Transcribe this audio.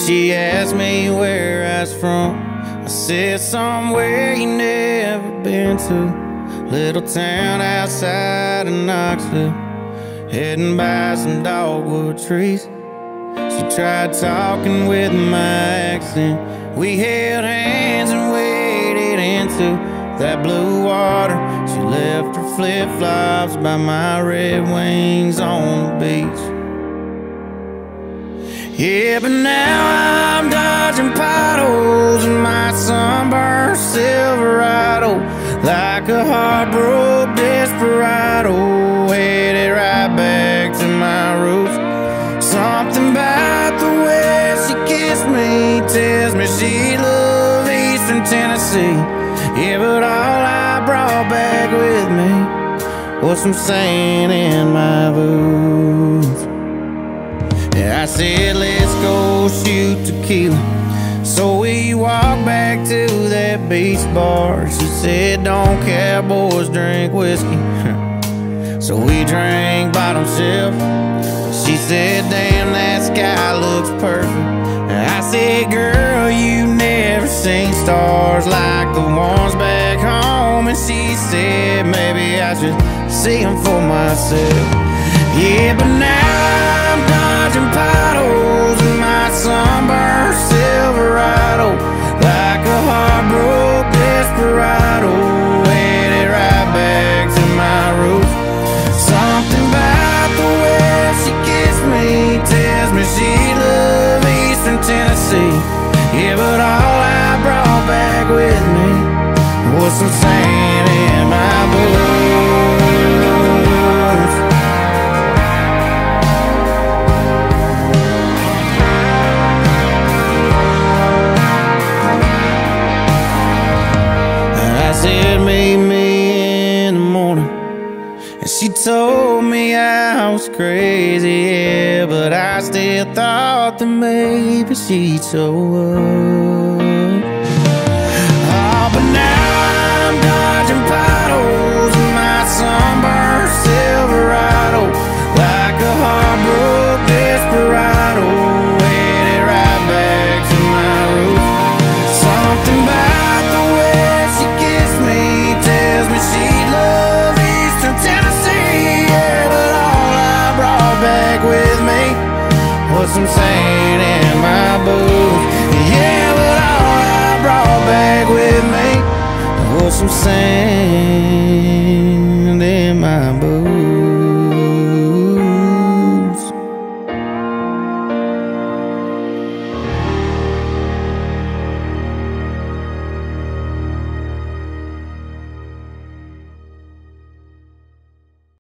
She asked me where I was from. I said somewhere you never been to, little town outside of Knoxville, heading by some dogwood trees. She tried talking with my accent. We held hands and waded into that blue water. She left her flip-flops by my Red Wings on the beach. Yeah, but now I'm dodging potholes in my sunburnt Silverado, like a heartbroken Desperado, headed right back to my roots. Something about the way she kissed me tells me she loved Eastern Tennessee. Yeah, but all I brought back with me was some sand in my boots. Yeah, I said, let's go shoot tequila. So we walked back to that beach bar. She said, don't cowboys drink whiskey? So we drank bottom shelf. She said, damn, that sky looks perfect. I said, girl, you never seen stars like the ones back home. And she said, maybe I should see them for myself. Yeah, but now I'm dodging potholes in my sunburnt Silverado, like a heartbroken Desperado, headed right back to my roots. Something about the way she kissed me tells me she loved Eastern Tennessee. Yeah, but all I brought back with me was some sand in my boots. Said meet me in the morning, and she told me I was crazy, yeah, but I still thought that maybe she'd show up. Oh, but now I'm dodging potholes in my sunburnt Silverado, like a heartbroken Desperado, headed right back to my roots. Something about the way she kissed me tells me she loved Eastern Tennessee. Yeah, but all I brought back with me was some sand in my boots. Yeah, but all I brought back with me was some sand